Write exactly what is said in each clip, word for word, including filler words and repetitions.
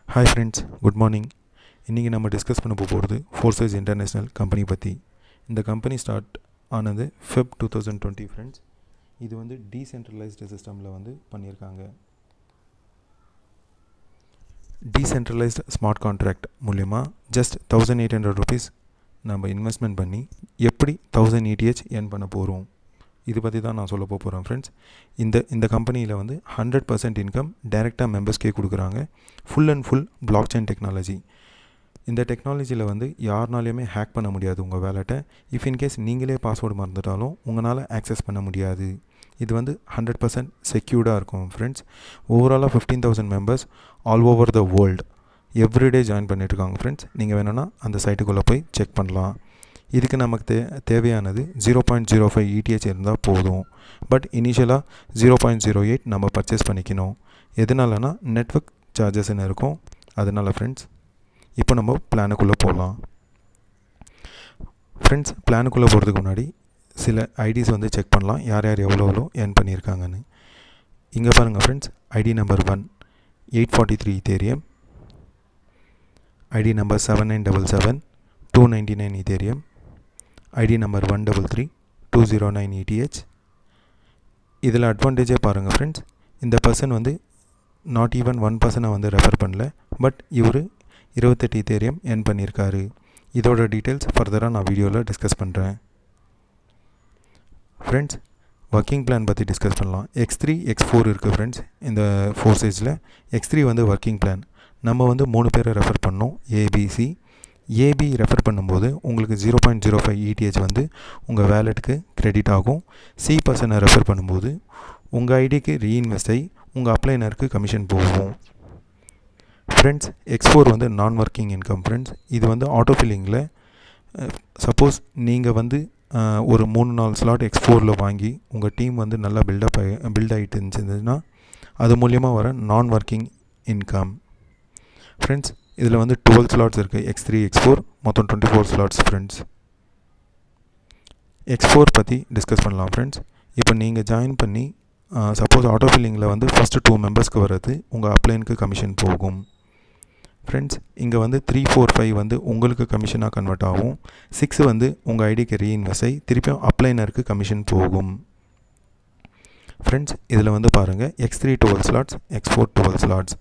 Hi friends, good morning. இன்னைக்கு நம்ம discuss பண்ண போகிறது ஃபோர்சஸ் இன்டர்நேஷனல் கம்பெனி பற்றி. இந்த கம்பெனி ஸ்டார்ட் ஆனது Feb two thousand twenty friends. இது வந்து டீசென்ட்ரலைஸ்டு சிஸ்டமில் வந்து பண்ணியிருக்காங்க. டீசென்ட்ரலைஸ்டு ஸ்மார்ட் கான்ட்ராக்ட் மூலயமா just thousand eight hundred rupees நம்ம இன்வெஸ்ட்மெண்ட் பண்ணி எப்படி தௌசண்ட் இடிஹெச் ஏர்ன் பண்ண போகிறோம், இது பற்றி தான் நான் சொல்ல போகிறேன் ஃப்ரெண்ட்ஸ். இந்த இந்த கம்பெனியில் வந்து ஹண்ட்ரட் பர்சன்ட் இன்கம் டைரெக்டாக மெம்பர்ஸ்க்கே கொடுக்குறாங்க. Full and full blockchain technology. இந்த டெக்னாலஜியில் வந்து யாருனாலையுமே ஹேக் பண்ண முடியாது உங்கள் வேலெட்டை. இஃப் இன்கேஸ் நீங்களே பாஸ்வேர்டு மறந்துட்டாலும் உங்களால் ஆக்சஸ் பண்ண முடியாது. இது வந்து ஹண்ட்ரட் பர்சன்ட் செக்யூர்டாக இருக்கும் ஃப்ரெண்ட்ஸ். ஓவராலாக fifteen thousand members all over the world everyday join பண்ணிட்டுருக்காங்க ஃப்ரெண்ட்ஸ். நீங்கள் வேணும்னா அந்த சைட்டுக்குள்ளே போய் செக் பண்ணலாம். இதுக்கு நமக்கு தே தேவையானது zero point zero five ETH இருந்தால் போதும். பட் இனிஷியலாக ஜீரோ பாயிண்ட் ஜீரோ எயிட் நம்ம பர்ச்சேஸ் பண்ணிக்கணும். எதனாலனா நெட்வொர்க் சார்ஜஸ்ன்னு இருக்கும். அதனால் ஃப்ரெண்ட்ஸ் இப்போ நம்ம பிளானுக்குள்ளே போகலாம். ஃப்ரெண்ட்ஸ் பிளானுக்குள்ளே போகிறதுக்கு முன்னாடி சில ஐடிஸ் வந்து செக் பண்ணலாம், யார் யார் எவ்வளோ எவ்வளோ ஏர்ன் பண்ணியிருக்காங்கன்னு. இங்கே பாருங்கள் friends, ID number one eight forty three Ethereum, ID number seven nine double seven two ninety nine Ethereum, ID number one double three two zero nine ETH. இதில் அட்வான்டேஜே பாருங்கள் ஃப்ரெண்ட்ஸ், இந்த பர்சன் வந்து நாட் ஈவன் ஒன் பர்சனை வந்து refer பண்ணல, but இவர் இருபத்தெட்டு இத்தேரியம் ஏர்ன் பண்ணியிருக்காரு. இதோட டீட்டெயில்ஸ் ஃபர்தராக நான் வீடியோவில் டிஸ்கஸ் பண்ணுறேன். ஃப்ரெண்ட்ஸ் ஒர்க்கிங் பிளான் பற்றி டிஸ்கஸ் பண்ணலாம். எக்ஸ் த்ரீ எக்ஸ் ஃபோர் இருக்குது ஃப்ரெண்ட்ஸ். இந்த ஃபோர் சைஸில் எக்ஸ் த்ரீ வந்து ஒர்க்கிங் பிளான். நம்ம வந்து மூணு பேரை ரெஃபர் பண்ணோம், ஏபிசி. ஏபி ரெஃபர் பண்ணும்போது உங்களுக்கு zero point zero five ETH வந்து உங்கள் வேலெட்டுக்கு கிரெடிட் ஆகும். சி பர்சனை ரெஃபர் பண்ணும்போது உங்கள் ஐடிக்கு ரீஇன்வெஸ்ட் ஆகி உங்கள் அப்ளைனருக்கு கமிஷன் போகும். ஃப்ரெண்ட்ஸ் எக்ஸ் ஃபோர் வந்து நான் ஒர்க்கிங் இன்கம் ஃப்ரெண்ட்ஸ். இது வந்து ஆட்டோ ஃபில்லிங்கில் சப்போஸ் நீங்கள் வந்து ஒரு மூணு நாலு ஸ்லாட் எக்ஸ் ஃபோரில் வாங்கி உங்கள் டீம் வந்து நல்லா பில்டப் ஆகி பில்ட் ஆகிட்டு இருந்துச்சுன்னா அது மூலிமா வர நான் ஒர்க்கிங் இன்கம். ஃப்ரெண்ட்ஸ் இதில் வந்து டுவெல் ஸ்லாட்ஸ் இருக்குது, எக்ஸ் த்ரீ எக்ஸ் ஃபோர் மொத்தம் twenty four slots friends. X four பற்றி டிஸ்கஸ் பண்ணலாம் ஃப்ரெண்ட்ஸ். இப்போ நீங்கள் ஜாயின் பண்ணி சப்போஸ் ஆட்டோ ஃபில்லிங்கில் வந்து ஃபஸ்ட்டு டூ மெம்பர்ஸ்க்கு வர்றது உங்கள் அப்ளைனுக்கு கமிஷன் போகும் ஃப்ரெண்ட்ஸ். இங்கே வந்து த்ரீ ஃபோர் ஃபைவ் வந்து உங்களுக்கு கமிஷனாக கன்வெர்ட் ஆகும். சிக்ஸ் வந்து உங்கள் ஐடிக்கு ரீஇன்வெஸ்ட் ஆகி திருப்பியும் அப்ளைனருக்கு கமிஷன் போகும் ஃப்ரெண்ட்ஸ். இதில் வந்து பாருங்கள், X three twelve slots, X four twelve slots.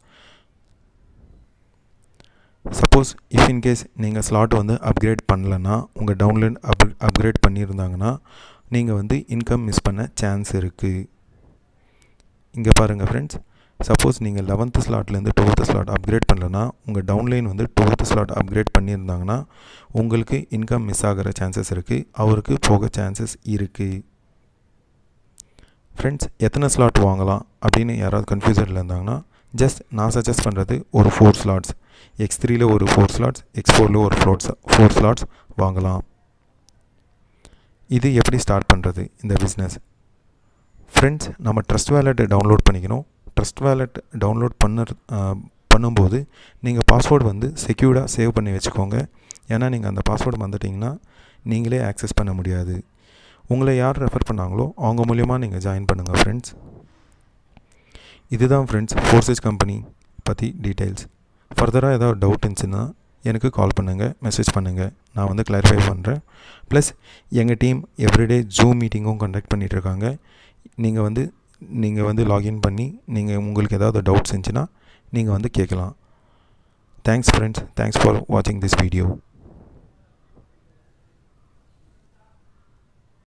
Suppose if in case நீங்கள் ஸ்லாட் வந்து அப்கிரேட் பண்ணலன்னா, உங்கள் டவுன்லோட் அப் அப்கிரேட் பண்ணியிருந்தாங்கன்னா நீங்கள் வந்து இன்கம் மிஸ் பண்ண சான்ஸ் இருக்குது. இங்கே பாருங்கள் ஃப்ரெண்ட்ஸ், சப்போஸ் நீங்கள் லெவன்த்து ஸ்லாட்லேருந்து டுவெல்த்து ஸ்லாட் அப்கிரேட் பண்ணலன்னா உங்கள் டவுன்லைன் வந்து டுவெல்த்து ஸ்லாட் அப்கிரேட் பண்ணியிருந்தாங்கன்னா உங்களுக்கு இன்கம் மிஸ் ஆகிற சான்சஸ் இருக்குது, அவருக்கு போக சான்சஸ் இருக்குது. ஃப்ரெண்ட்ஸ் எத்தனை ஸ்லாட் வாங்கலாம் அப்படின்னு யாராவது கன்ஃபியூசனில் இருந்தாங்கன்னா ஜஸ்ட் நான் சஜஸ்ட் பண்ணுறது ஒரு ஃபோர் ஸ்லாட்ஸ். எக்ஸ் த்ரீயில் ஒரு ஃபோர் ஸ்லாட்ஸ், எக்ஸ் ஃபோரில் ஒரு ஃபோர் ஃபோர் ஸ்லாட்ஸ் வாங்கலாம். இது எப்படி ஸ்டார்ட் பண்ணுறது இந்த பிஸ்னஸ் ஃப்ரெண்ட்ஸ்? நம்ம ட்ரஸ்ட் வேலெட்டை டவுன்லோட் பண்ணிக்கணும். ட்ரஸ்ட் வேலெட் டவுன்லோட் பண்ண பண்ணும்போது நீங்கள் பாஸ்வேர்டு வந்து செக்யூர்டாக சேவ் பண்ணி வச்சுக்கோங்க. ஏன்னா நீங்கள் அந்த பாஸ்வேர்டு வந்துட்டிங்கன்னா நீங்களே ஆக்சஸ் பண்ண முடியாது. உங்களை யார் ரெஃபர் பண்ணாங்களோ அவங்க மூலிமா நீங்கள் ஜாயின் பண்ணுங்கள் ஃப்ரெண்ட்ஸ். இதுதான் ஃப்ரெண்ட்ஸ் ஃபோர்சஸ் கம்பெனி பற்றி டீட்டெயில்ஸ். ஃபர்தராக ஏதாவது டவுட் இருந்துச்சுன்னா எனக்கு கால் பண்ணுங்கள், மெசேஜ் பண்ணுங்கள், நான் வந்து கிளாரிஃபை பண்ணுறேன். ப்ளஸ் எங்கள் டீம் எவ்ரிடே ஜூம் மீட்டிங்கும் கண்டக்ட் பண்ணிகிட்ருக்காங்க. நீங்கள் வந்து நீங்கள் வந்து லாகின் பண்ணி நீங்கள் உங்களுக்கு ஏதாவது டவுட்ஸ் இருந்துச்சுன்னா நீங்கள் வந்து கேட்கலாம். தேங்க்ஸ் ஃப்ரெண்ட்ஸ், தேங்க்ஸ் ஃபார் வாட்சிங் திஸ் வீடியோ.